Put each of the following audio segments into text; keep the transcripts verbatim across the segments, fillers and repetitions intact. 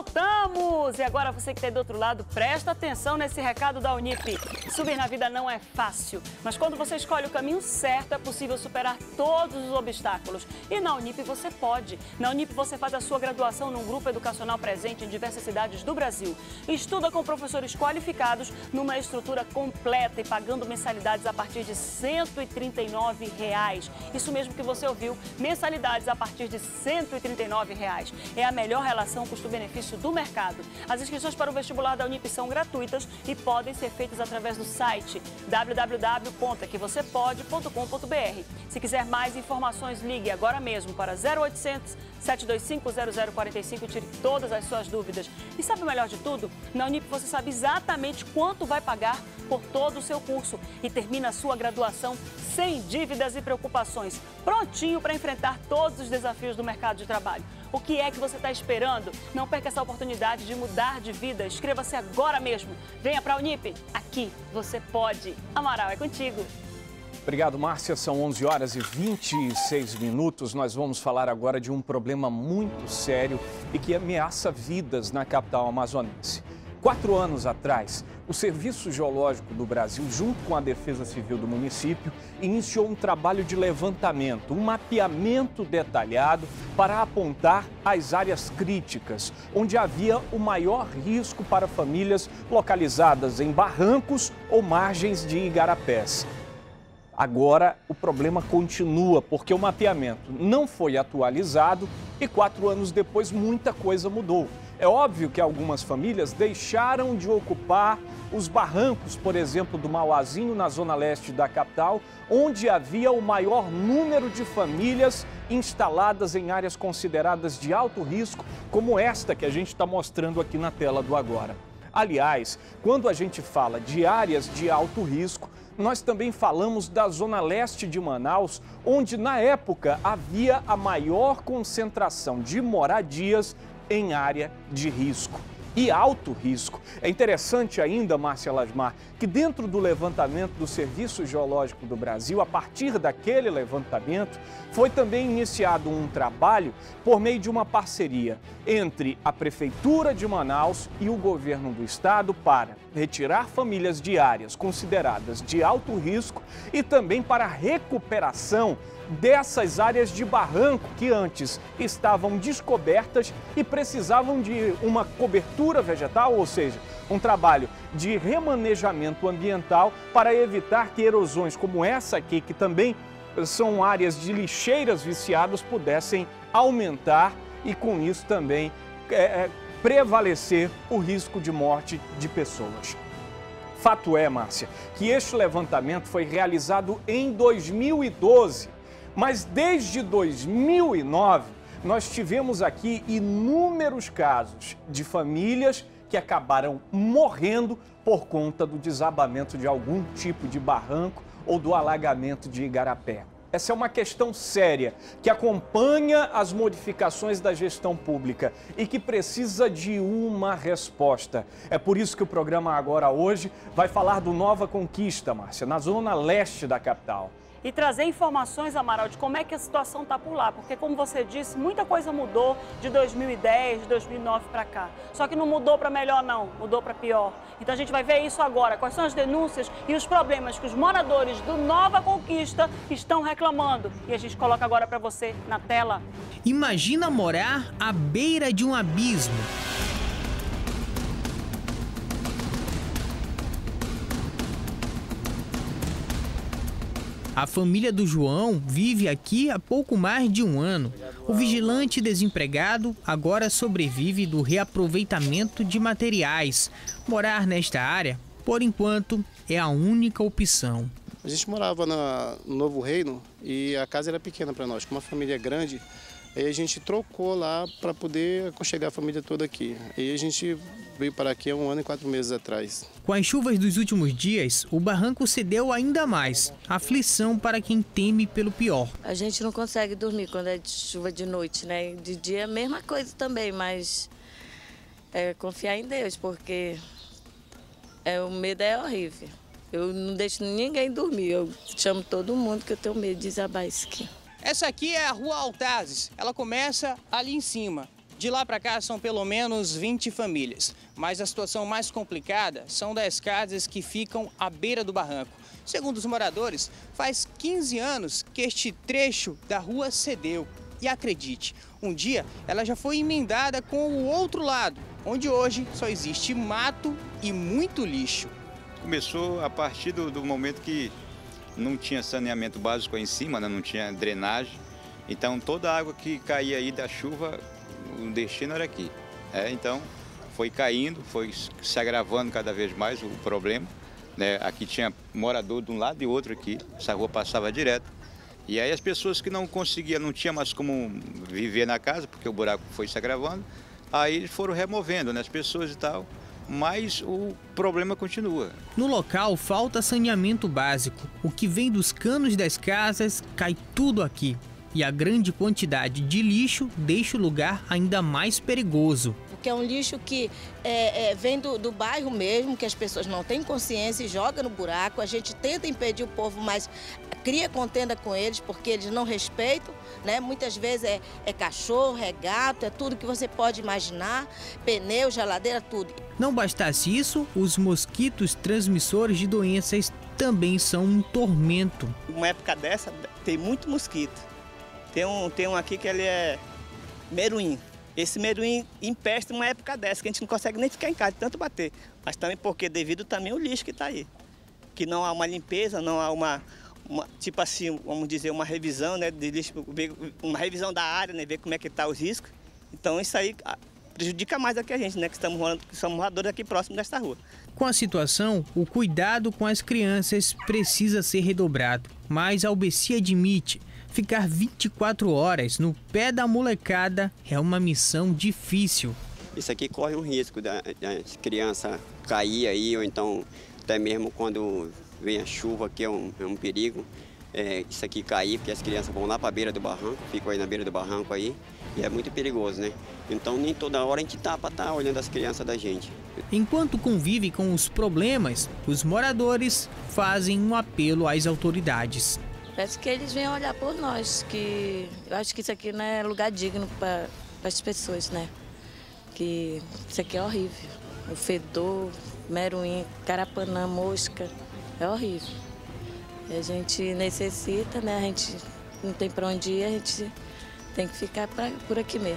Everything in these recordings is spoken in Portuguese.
Voltamos! E agora você que está aí do outro lado, presta atenção nesse recado da Unip. Subir na vida não é fácil, mas quando você escolhe o caminho certo, é possível superar todos os obstáculos. E na Unip você pode. Na Unip você faz a sua graduação num grupo educacional presente em diversas cidades do Brasil. Estuda com professores qualificados numa estrutura completa e pagando mensalidades a partir de cento e trinta e nove reais. Isso mesmo que você ouviu, mensalidades a partir de cento e trinta e nove reais. É a melhor relação custo-benefício do mercado. As inscrições para o vestibular da Unip são gratuitas e podem ser feitas através do site w w w ponto que você pode ponto com ponto b r. Se quiser mais informações, ligue agora mesmo para zero oitocentos, sete dois cinco, zero zero quatro cinco e tire todas as suas dúvidas. E sabe o melhor de tudo? Na Unip você sabe exatamente quanto vai pagar por todo o seu curso e termina a sua graduação sem dívidas e preocupações, prontinho para enfrentar todos os desafios do mercado de trabalho. O que é que você está esperando? Não perca essa oportunidade de mudar de vida. Inscreva-se agora mesmo. Venha para a Unip. Aqui você pode. Amaral, é contigo. Obrigado, Márcia. São onze horas e vinte e seis minutos. Nós vamos falar agora de um problema muito sério e que ameaça vidas na capital amazonense. Quatro anos atrás, o Serviço Geológico do Brasil, junto com a Defesa Civil do município, iniciou um trabalho de levantamento, um mapeamento detalhado para apontar as áreas críticas, onde havia o maior risco para famílias localizadas em barrancos ou margens de igarapés. Agora, o problema continua, porque o mapeamento não foi atualizado e quatro anos depois muita coisa mudou. É óbvio que algumas famílias deixaram de ocupar os barrancos, por exemplo, do Mauazinho, na zona leste da capital, onde havia o maior número de famílias instaladas em áreas consideradas de alto risco, como esta que a gente está mostrando aqui na tela do agora. Aliás, quando a gente fala de áreas de alto risco, nós também falamos da zona leste de Manaus, onde na época havia a maior concentração de moradias em área de risco e alto risco. É interessante ainda, Márcia Lasmar, que dentro do levantamento do Serviço Geológico do Brasil, a partir daquele levantamento, foi também iniciado um trabalho por meio de uma parceria entre a Prefeitura de Manaus e o governo do estado para retirar famílias de áreas consideradas de alto risco e também para a recuperação dessas áreas de barranco que antes estavam descobertas e precisavam de uma cobertura vegetal, ou seja, um trabalho de remanejamento ambiental para evitar que erosões como essa aqui, que também são áreas de lixeiras viciadas, pudessem aumentar e com isso também é, prevalecer o risco de morte de pessoas. Fato é, Márcia, que este levantamento foi realizado em dois mil e doze. Mas desde dois mil e nove, nós tivemos aqui inúmeros casos de famílias que acabaram morrendo por conta do desabamento de algum tipo de barranco ou do alagamento de igarapé. Essa é uma questão séria, que acompanha as modificações da gestão pública e que precisa de uma resposta. É por isso que o programa Agora Hoje vai falar do Nova Conquista, Márcia, na zona leste da capital. E trazer informações, Amaral, de como é que a situação está por lá. Porque, como você disse, muita coisa mudou de dois mil e dez, de dois mil e nove para cá. Só que não mudou para melhor, não. Mudou para pior. Então, a gente vai ver isso agora. Quais são as denúncias e os problemas que os moradores do Nova Conquista estão reclamando. E a gente coloca agora para você na tela. Imagina morar à beira de um abismo. A família do João vive aqui há pouco mais de um ano. O vigilante desempregado agora sobrevive do reaproveitamento de materiais. Morar nesta área, por enquanto, é a única opção. A gente morava na, no Novo Reino e a casa era pequena para nós, com uma família grande. Aí a gente trocou lá para poder aconchegar a família toda aqui. Aí a gente veio para aqui há um ano e quatro meses atrás. Com as chuvas dos últimos dias, o barranco cedeu ainda mais. Aflição para quem teme pelo pior. A gente não consegue dormir quando é de chuva de noite, né? De dia é a mesma coisa também, mas é confiar em Deus, porque é, o medo é horrível. Eu não deixo ninguém dormir, eu chamo todo mundo que eu tenho medo de desabar isso aqui. Essa aqui é a Rua Altazes, ela começa ali em cima. De lá para cá são pelo menos vinte famílias, mas a situação mais complicada são das casas que ficam à beira do barranco. Segundo os moradores, faz quinze anos que este trecho da rua cedeu. E acredite, um dia ela já foi emendada com o outro lado, onde hoje só existe mato e muito lixo. Começou a partir do, do momento que não tinha saneamento básico aí em cima, né? Não tinha drenagem. Então toda a água que caía aí da chuva, o destino era aqui. É, então foi caindo, foi se agravando cada vez mais o problema. Né? Aqui tinha morador de um lado e outro aqui, essa rua passava direto. E aí as pessoas que não conseguiam, não tinha mais como viver na casa, porque o buraco foi se agravando, aí eles foram removendo, né, as pessoas e tal, mas o problema continua. No local falta saneamento básico. O que vem dos canos das casas cai tudo aqui. E a grande quantidade de lixo deixa o lugar ainda mais perigoso. Que é um lixo que é, é, vem do, do bairro mesmo, que as pessoas não têm consciência e jogam no buraco. A gente tenta impedir o povo, mas cria contenda com eles, porque eles não respeitam, né? Muitas vezes é, é cachorro, é gato, é tudo que você pode imaginar, pneu, geladeira, tudo. Não bastasse isso, os mosquitos transmissores de doenças também são um tormento. Uma época dessa tem muito mosquito. Tem um, tem um aqui que ele é meruim. Esse meruim empesta uma época dessa, que a gente não consegue nem ficar em casa de tanto bater. Mas também porque devido também ao lixo que está aí. Que não há uma limpeza, não há uma, uma, tipo assim, vamos dizer, uma revisão, né, de lixo, uma revisão da área, né, ver como é que está os riscos. Então isso aí prejudica mais aqui a gente, né, que estamos morando, que somos moradores aqui próximo desta rua. Com a situação, o cuidado com as crianças precisa ser redobrado. Mas a U B C admite, ficar vinte e quatro horas no pé da molecada é uma missão difícil. Isso aqui corre um risco da, da criança cair aí, ou então até mesmo quando vem a chuva, que é um, é um perigo, é, isso aqui cair, porque as crianças vão lá para a beira do barranco, ficam aí na beira do barranco aí, e é muito perigoso, né? Então nem toda hora a gente tá para estar tá olhando as crianças da gente. Enquanto convive com os problemas, os moradores fazem um apelo às autoridades. Peço que eles venham olhar por nós, que eu acho que isso aqui não é lugar digno para as pessoas, né? Que isso aqui é horrível. O fedor, meruim, carapanã, mosca, é horrível. E a gente necessita, né? A gente não tem para onde ir, a gente tem que ficar pra, por aqui mesmo.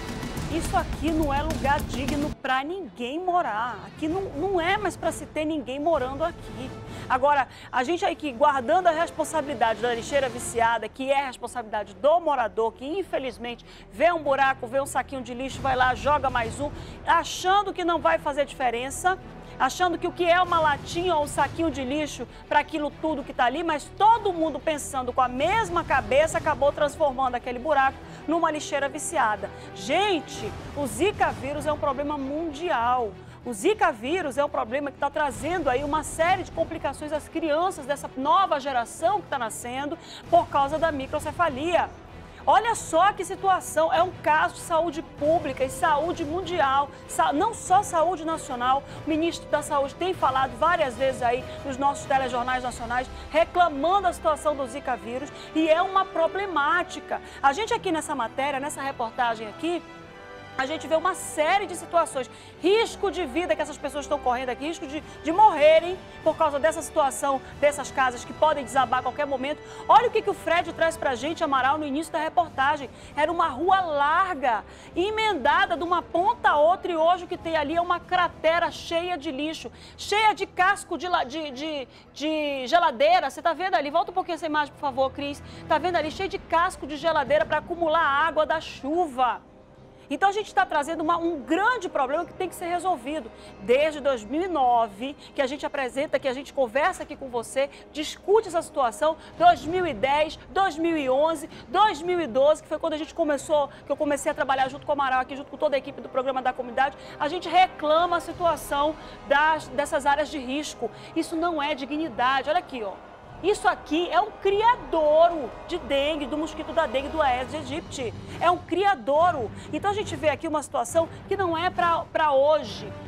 Isso aqui não é lugar digno para ninguém morar. Aqui não, não é mais para se ter ninguém morando aqui. Agora, a gente aqui guardando a responsabilidade da lixeira viciada, que é a responsabilidade do morador, que infelizmente vê um buraco, vê um saquinho de lixo, vai lá, joga mais um, achando que não vai fazer diferença, achando que o que é uma latinha ou um saquinho de lixo para aquilo tudo que está ali, mas todo mundo pensando com a mesma cabeça acabou transformando aquele buraco numa lixeira viciada. Gente, o Zika vírus é um problema mundial. O Zika vírus é um problema que está trazendo aí uma série de complicações às crianças dessa nova geração que está nascendo por causa da microcefalia. Olha só que situação, é um caso de saúde pública e saúde mundial, não só saúde nacional. O ministro da Saúde tem falado várias vezes aí nos nossos telejornais nacionais, reclamando a situação do Zika vírus, e é uma problemática. A gente aqui nessa matéria, nessa reportagem aqui, a gente vê uma série de situações, risco de vida que essas pessoas estão correndo aqui, risco de, de morrerem por causa dessa situação, dessas casas que podem desabar a qualquer momento. Olha o que, que o Fred traz pra gente, Amaral, no início da reportagem. Era uma rua larga, emendada de uma ponta a outra, e hoje o que tem ali é uma cratera cheia de lixo, cheia de casco de, de, de, de geladeira. Você tá vendo ali? Volta um pouquinho essa imagem, por favor, Cris. Tá vendo ali? Cheio de casco de geladeira para acumular a água da chuva. Então a gente está trazendo uma, um grande problema que tem que ser resolvido. Desde dois mil e nove, que a gente apresenta, que a gente conversa aqui com você, discute essa situação, dois mil e dez, dois mil e onze, dois mil e doze, que foi quando a gente começou, que eu comecei a trabalhar junto com o Amaral aqui, junto com toda a equipe do Programa da Comunidade, a gente reclama a situação das, dessas áreas de risco. Isso não é dignidade. Olha aqui, ó. Isso aqui é um criadouro de dengue, do mosquito da dengue, do Aedes aegypti. É um criadouro. Então a gente vê aqui uma situação que não é para hoje.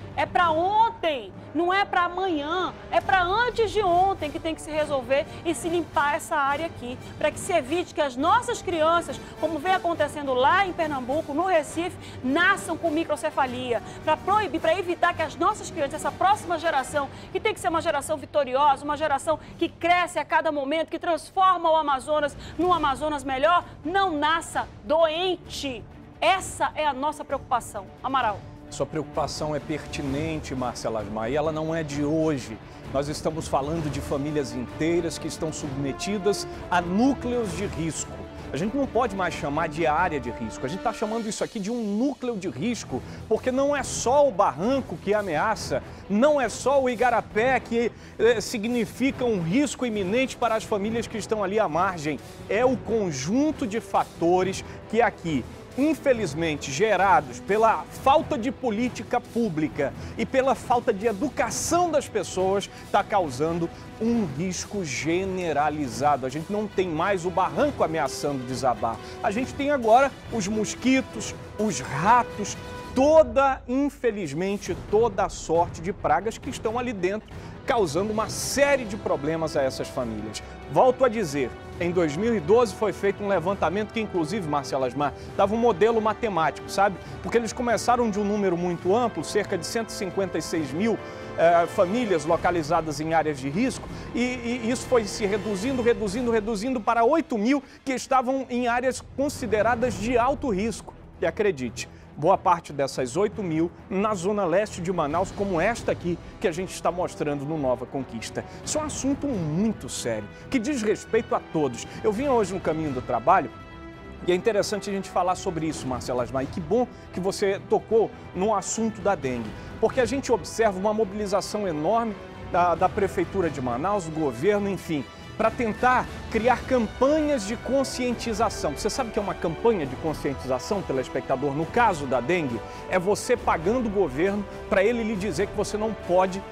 é para ontem, não é para amanhã, é para antes de ontem que tem que se resolver e se limpar essa área aqui, para que se evite que as nossas crianças, como vem acontecendo lá em Pernambuco, no Recife, nasçam com microcefalia, para proibir, para evitar que as nossas crianças, essa próxima geração, que tem que ser uma geração vitoriosa, uma geração que cresce a cada momento, que transforma o Amazonas num Amazonas melhor, não nasça doente. Essa é a nossa preocupação. Amaral. Sua preocupação é pertinente, Marcela Asmar, e ela não é de hoje. Nós estamos falando de famílias inteiras que estão submetidas a núcleos de risco. A gente não pode mais chamar de área de risco, a gente está chamando isso aqui de um núcleo de risco, porque não é só o barranco que ameaça, não é só o igarapé que eh, significa um risco iminente para as famílias que estão ali à margem. É o conjunto de fatores que aqui, infelizmente, gerados pela falta de política pública e pela falta de educação das pessoas, está causando um risco generalizado. A gente não tem mais o barranco ameaçando desabar. A gente tem agora os mosquitos, os ratos, toda, infelizmente, toda a sorte de pragas que estão ali dentro, causando uma série de problemas a essas famílias. Volto a dizer, em dois mil e doze foi feito um levantamento que, inclusive, Marcela Asmar, dava um modelo matemático, sabe? Porque eles começaram de um número muito amplo, cerca de cento e cinquenta e seis mil eh, famílias localizadas em áreas de risco, e, e isso foi se reduzindo, reduzindo, reduzindo para oito mil que estavam em áreas consideradas de alto risco. E acredite, boa parte dessas oito mil na zona leste de Manaus, como esta aqui que a gente está mostrando no Nova Conquista. Isso é um assunto muito sério, que diz respeito a todos. Eu vim hoje no caminho do trabalho e é interessante a gente falar sobre isso, Marcela Asmar, e que bom que você tocou no assunto da dengue, porque a gente observa uma mobilização enorme da, da Prefeitura de Manaus, do governo, enfim, para tentar criar campanhas de conscientização. Você sabe o que é uma campanha de conscientização, telespectador? No caso da dengue, é você pagando o governo para ele lhe dizer que você não pode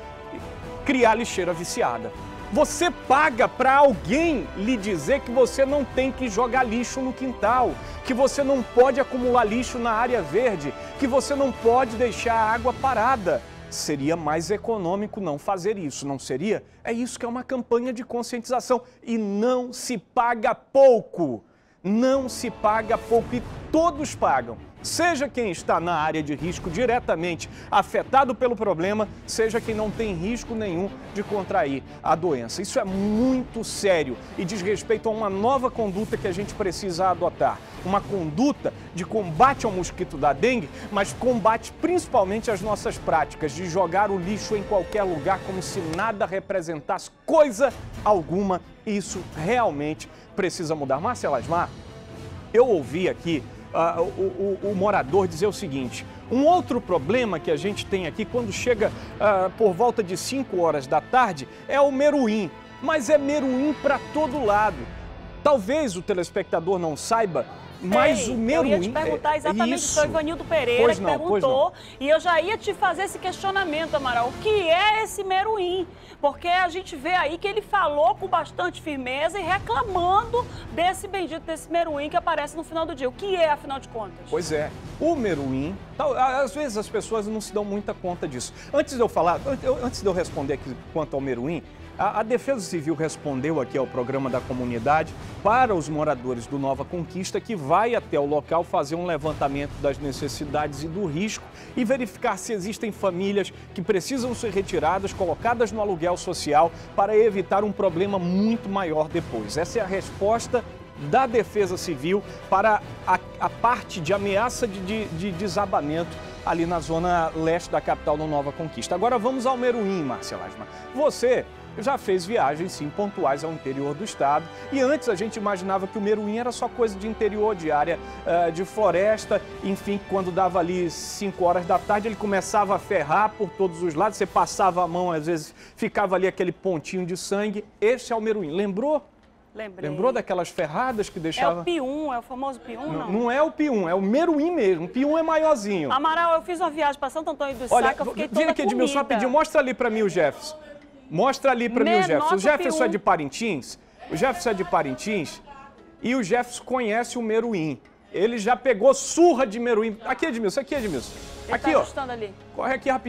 criar lixeira viciada. Você paga para alguém lhe dizer que você não tem que jogar lixo no quintal, que você não pode acumular lixo na área verde, que você não pode deixar a água parada. Seria mais econômico não fazer isso, não seria? É isso que é uma campanha de conscientização. E não se paga pouco, não se paga pouco e todos pagam. Seja quem está na área de risco diretamente afetado pelo problema, seja quem não tem risco nenhum de contrair a doença. Isso é muito sério e diz respeito a uma nova conduta que a gente precisa adotar. Uma conduta de combate ao mosquito da dengue, mas combate principalmente as nossas práticas de jogar o lixo em qualquer lugar como se nada representasse coisa alguma. Isso realmente precisa mudar. Marcela Asmar, eu ouvi aqui Uh, o, o, o morador dizer o seguinte: um outro problema que a gente tem aqui quando chega uh, por volta de cinco horas da tarde é o meruim, mas é meruim para todo lado. Talvez o telespectador não saiba, mas Ei, o meruim... Eu ia te perguntar exatamente, isso. Foi o Ivanildo Pereira pois que não, perguntou, e eu já ia te fazer esse questionamento, Amaral. O que é esse meruim? Porque a gente vê aí que ele falou com bastante firmeza e reclamando desse bendito, desse meruim que aparece no final do dia. O que é, afinal de contas? Pois é, o meruim, às vezes as pessoas não se dão muita conta disso. Antes de eu falar, antes de eu responder aqui quanto ao meruim, a, a Defesa Civil respondeu aqui ao programa da comunidade para os moradores do Nova Conquista que vai até o local fazer um levantamento das necessidades e do risco e verificar se existem famílias que precisam ser retiradas, colocadas no aluguel social para evitar um problema muito maior depois. Essa é a resposta da Defesa Civil para a, a parte de ameaça de, de, de desabamento ali na zona leste da capital, no Nova Conquista. Agora vamos ao meruim, Marcela Asmar. Você já fez viagens, sim, pontuais ao interior do estado. E antes a gente imaginava que o meruim era só coisa de interior, de área uh, de floresta. Enfim, quando dava ali cinco horas da tarde, ele começava a ferrar por todos os lados. Você passava a mão, às vezes ficava ali aquele pontinho de sangue. Esse é o meruim. Lembrou? Lembrei. Lembrou daquelas ferradas que deixava... É o pium, é o famoso pium, não? Não, não é o pium, é o meruim mesmo. O pium é maiorzinho. Amaral, eu fiz uma viagem para Santo Antônio do Olha, Saco, eu fiquei toda vira aqui, Edmilson, comida. rapidinho. Mostra ali para mim o Jefferson. Mostra ali para mim o Jefferson. O Jefferson é de Parintins. O Jefferson é de Parintins e o Jefferson conhece o meruim. Ele já pegou surra de meruim. Aqui, Edmilson, aqui, Edmilson. Ele aqui, tá ó. ajustando ali. Corre aqui rapidinho.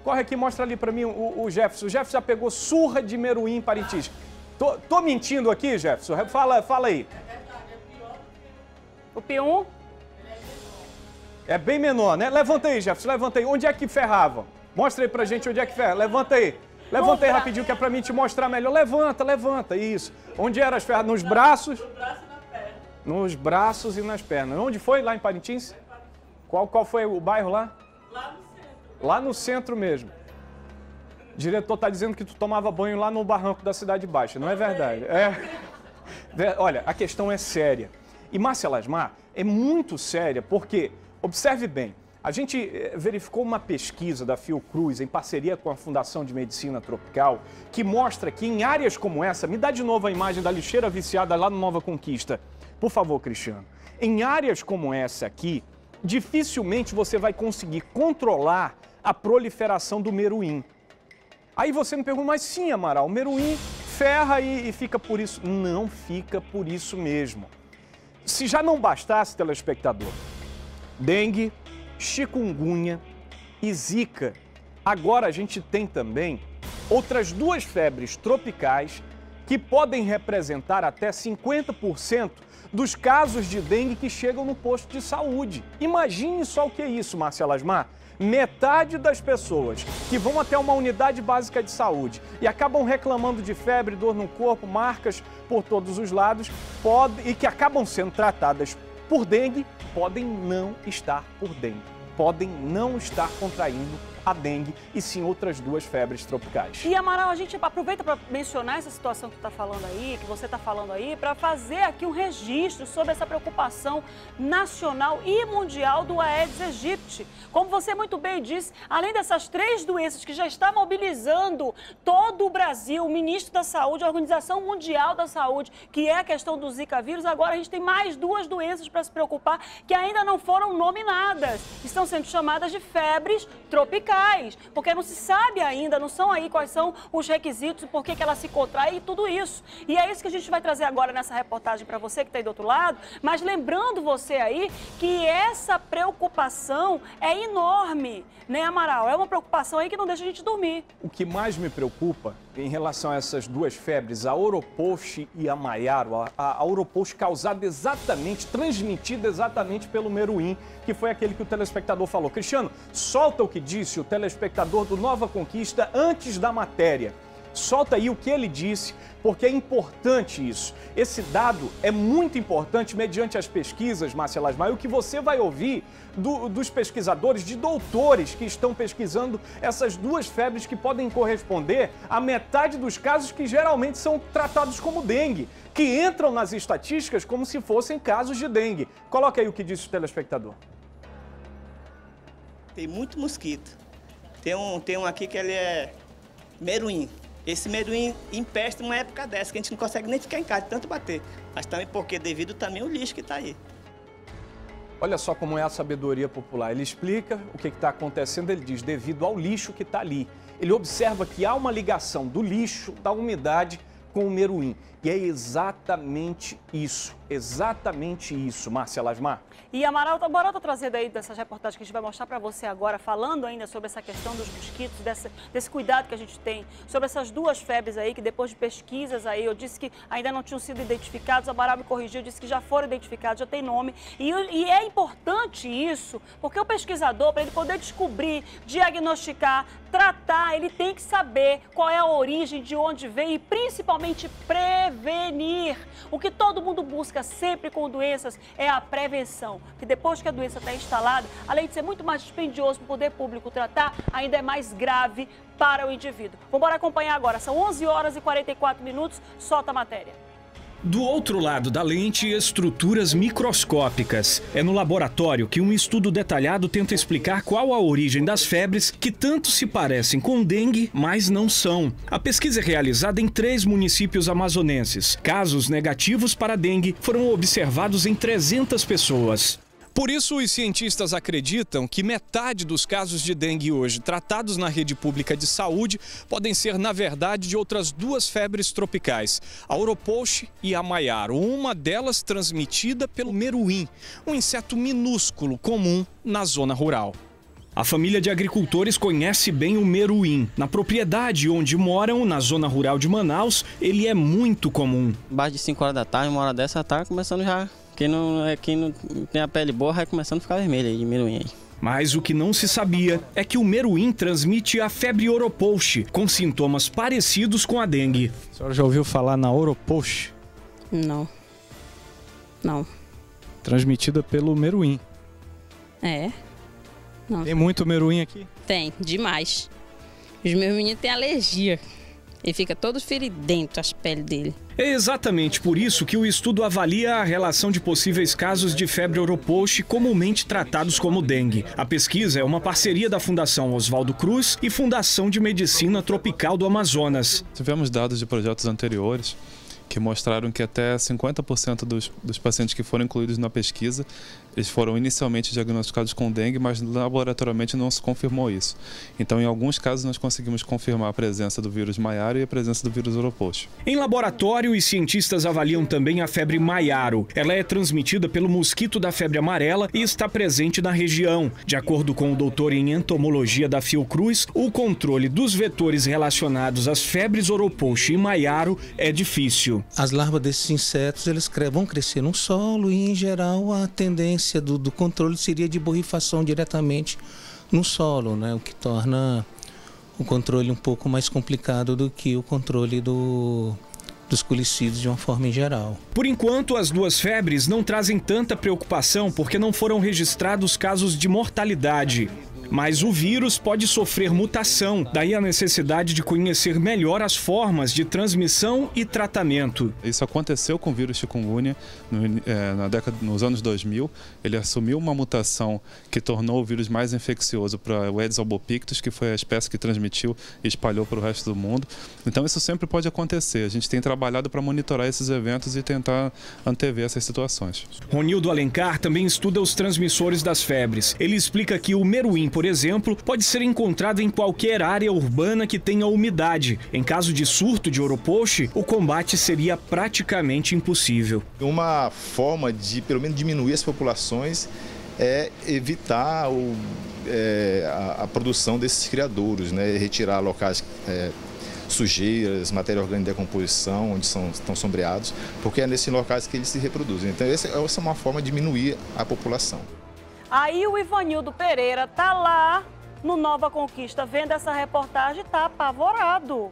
Corre aqui, mostra ali para mim o, o Jefferson. O Jefferson já pegou surra de meruim em Parintins. Tô, tô mentindo aqui, Jefferson? Fala, fala aí. O P um? É bem menor, né? Levanta aí, Jefferson, levanta aí. Onde é que ferrava? Mostra aí pra gente onde é que ferra. Levanta aí. Levanta aí rapidinho que é pra mim te mostrar melhor. Levanta, levanta, isso. Onde eram as ferras? Nos braços? No braço e na perna. Nos braços e nas pernas. Onde foi? Lá em Parintins? Qual, qual foi o bairro lá? Lá no centro. Lá no centro mesmo. O diretor tá dizendo que tu tomava banho lá no barranco da Cidade Baixa. Não é verdade? É. Olha, a questão é séria. E Márcia Lasmar é muito séria porque, observe bem, a gente verificou uma pesquisa da Fiocruz em parceria com a Fundação de Medicina Tropical que mostra que em áreas como essa, me dá de novo a imagem da lixeira viciada lá no Nova Conquista, por favor, Cristiano. Em áreas como essa aqui, dificilmente você vai conseguir controlar a proliferação do meruim. Aí você me pergunta, mas sim, Amaral, o meruim ferra e, e fica por isso. Não fica por isso mesmo. Se já não bastasse, telespectador, dengue, chikungunya e zika, agora a gente tem também outras duas febres tropicais que podem representar até cinquenta por cento dos casos de dengue que chegam no posto de saúde. Imagine só o que é isso, Márcia Lasmar. Metade das pessoas que vão até uma unidade básica de saúde e acabam reclamando de febre, dor no corpo, marcas por todos os lados, pode, e que acabam sendo tratadas por dengue, podem não estar por dengue, podem não estar contraindo a dengue e sim outras duas febres tropicais. E Amaral, a gente aproveita para mencionar essa situação que tu está falando aí, que você está falando aí, para fazer aqui um registro sobre essa preocupação nacional e mundial do Aedes aegypti. Como você muito bem disse, além dessas três doenças que já está mobilizando todo o Brasil, o Ministro da Saúde, a Organização Mundial da Saúde, que é a questão do Zika vírus, agora a gente tem mais duas doenças para se preocupar que ainda não foram nominadas. Estão sendo chamadas de febres tropicais. Porque não se sabe ainda, não são aí quais são os requisitos, por que ela se contrai e tudo isso. E é isso que a gente vai trazer agora nessa reportagem para você que está aí do outro lado, mas lembrando você aí que essa preocupação é enorme, né, Amaral? É uma preocupação aí que não deixa a gente dormir. O que mais me preocupa em relação a essas duas febres, a Oropouche e a Maiaro, a, a Oropouche causada exatamente, transmitida exatamente pelo meruim, que foi aquele que o telespectador falou. Cristiano, solta o que disse o telespectador do Nova Conquista antes da matéria. Solta aí o que ele disse, porque é importante isso. Esse dado é muito importante mediante as pesquisas, Márcia Lasmar, e o que você vai ouvir do, dos pesquisadores, de doutores que estão pesquisando essas duas febres que podem corresponder à metade dos casos que geralmente são tratados como dengue, que entram nas estatísticas como se fossem casos de dengue. Coloca aí o que disse o telespectador. Tem muito mosquito. Tem um, tem um aqui que ele é meruim. Esse meruim empesta uma época dessa, que a gente não consegue nem ficar em casa de tanto bater. Mas também porque devido também ao lixo que está aí. Olha só como é a sabedoria popular. Ele explica o que está acontecendo, ele diz, devido ao lixo que está ali. Ele observa que há uma ligação do lixo, da umidade, com o meruim. E é exatamente isso, exatamente isso, Márcia Lasmar. E Amaral, tá, Amaral tá trazendo aí dessas reportagens que a gente vai mostrar para você agora, falando ainda sobre essa questão dos mosquitos, desse, desse cuidado que a gente tem, sobre essas duas febres aí, que depois de pesquisas aí, eu disse que ainda não tinham sido identificados, a Amaral me corrigiu, disse que já foram identificados, já tem nome. E, e é importante isso, porque o pesquisador, para ele poder descobrir, diagnosticar, tratar, ele tem que saber qual é a origem, de onde vem e principalmente prevenir. O que todo mundo busca sempre com doenças é a prevenção. Que depois que a doença está instalada, além de ser muito mais dispendioso para o poder público tratar, ainda é mais grave para o indivíduo. Vamos acompanhar agora. São onze horas e quarenta e quatro minutos. Solta a matéria. Do outro lado da lente, estruturas microscópicas. É no laboratório que um estudo detalhado tenta explicar qual a origem das febres que tanto se parecem com dengue, mas não são. A pesquisa é realizada em três municípios amazonenses. Casos negativos para dengue foram observados em trezentas pessoas. Por isso, os cientistas acreditam que metade dos casos de dengue hoje tratados na rede pública de saúde podem ser, na verdade, de outras duas febres tropicais, a Oropouche e a Maiaro, uma delas transmitida pelo meruim, um inseto minúsculo comum na zona rural. A família de agricultores conhece bem o meruim. Na propriedade onde moram, na zona rural de Manaus, ele é muito comum. Abaixo de cinco horas da tarde, uma hora dessa, tá começando já. Quem não, quem não tem a pele boa vai começando a ficar vermelho aí, de meruim aí. Mas o que não se sabia é que o meruim transmite a febre oropouche, com sintomas parecidos com a dengue. A senhora já ouviu falar na oropouche? Não. Não. Transmitida pelo meruim. É. Não. Tem muito meruim aqui? Tem, demais. Os meus meninos têm alergia. Ele fica todo feridento, as peles dele. É exatamente por isso que o estudo avalia a relação de possíveis casos de febre oropouche comumente tratados como dengue. A pesquisa é uma parceria da Fundação Oswaldo Cruz e Fundação de Medicina Tropical do Amazonas. Tivemos dados de projetos anteriores que mostraram que até cinquenta por cento dos, dos pacientes que foram incluídos na pesquisa, eles foram inicialmente diagnosticados com dengue, mas laboratoriamente não se confirmou isso. Então, em alguns casos, nós conseguimos confirmar a presença do vírus Maiaro e a presença do vírus oropouche. Em laboratório, os cientistas avaliam também a febre Maiaro. Ela é transmitida pelo mosquito da febre amarela e está presente na região. De acordo com o doutor em entomologia da Fiocruz, o controle dos vetores relacionados às febres oropouche e Maiaro é difícil. As larvas desses insetos eles vão crescer no solo e, em geral, a tendência do, do controle seria de borrifação diretamente no solo, né? O que torna o controle um pouco mais complicado do que o controle do, dos culicídios de uma forma em geral. Por enquanto, as duas febres não trazem tanta preocupação porque não foram registrados casos de mortalidade. Mas o vírus pode sofrer mutação, daí a necessidade de conhecer melhor as formas de transmissão e tratamento. Isso aconteceu com o vírus chikungunya no, é, na década, nos anos dois mil. Ele assumiu uma mutação que tornou o vírus mais infeccioso para o Aedes albopictus, que foi a espécie que transmitiu e espalhou para o resto do mundo. Então isso sempre pode acontecer. A gente tem trabalhado para monitorar esses eventos e tentar antever essas situações. Ronildo Alencar também estuda os transmissores das febres. Ele explica que o meruim, por exemplo, pode ser encontrado em qualquer área urbana que tenha umidade. Em caso de surto de oropouche, o combate seria praticamente impossível. Uma forma de, pelo menos, diminuir as populações é evitar o, é, a, a produção desses criadouros, né? Retirar locais, é, sujeiras, matéria orgânica de decomposição, onde são, estão sombreados, porque é nesses locais que eles se reproduzem. Então, essa, essa é uma forma de diminuir a população. Aí o Ivanildo Pereira tá lá no Nova Conquista vendo essa reportagem e tá apavorado.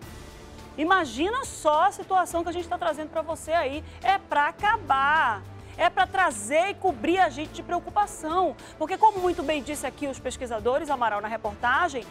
Imagina só a situação que a gente está trazendo para você aí. É para acabar. É para trazer e cobrir a gente de preocupação. Porque, como muito bem disse aqui os pesquisadores, Amaral, na reportagem,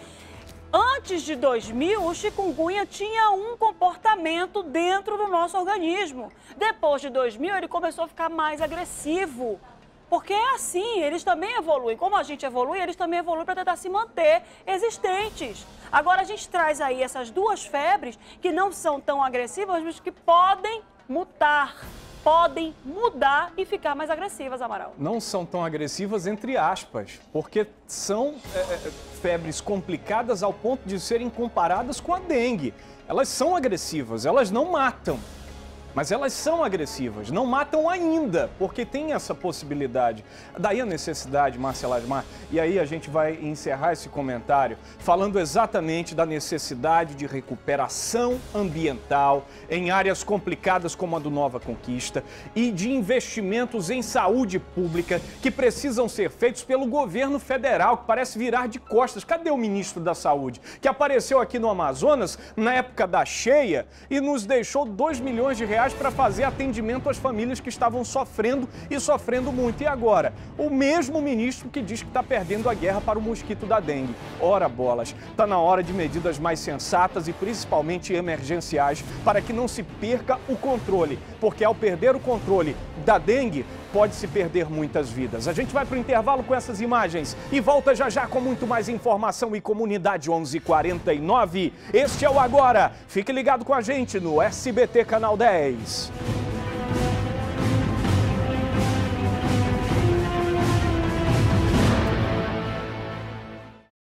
antes de dois mil, o chikungunya tinha um comportamento dentro do nosso organismo. Depois de dois mil, ele começou a ficar mais agressivo. Porque é assim, eles também evoluem. Como a gente evolui, eles também evoluem para tentar se manter existentes. Agora a gente traz aí essas duas febres que não são tão agressivas, mas que podem mutar, podem mudar e ficar mais agressivas, Amaral. Não são tão agressivas, entre aspas, porque são é, febres complicadas ao ponto de serem comparadas com a dengue. Elas são agressivas, elas não matam. Mas elas são agressivas, não matam ainda, porque tem essa possibilidade. Daí a necessidade, Márcia Lasmar, e aí a gente vai encerrar esse comentário falando exatamente da necessidade de recuperação ambiental em áreas complicadas como a do Nova Conquista e de investimentos em saúde pública que precisam ser feitos pelo governo federal, que parece virar de costas. Cadê o ministro da Saúde, que apareceu aqui no Amazonas na época da cheia e nos deixou dois milhões de reais para fazer atendimento às famílias que estavam sofrendo e sofrendo muito. E agora? O mesmo ministro que diz que está perdendo a guerra para o mosquito da dengue. Ora bolas, está na hora de medidas mais sensatas e principalmente emergenciais para que não se perca o controle, porque ao perder o controle da dengue, pode-se perder muitas vidas. A gente vai para o intervalo com essas imagens e volta já já com muito mais informação e Comunidade onze e quarenta e nove. Este é o Agora. Fique ligado com a gente no S B T Canal dez.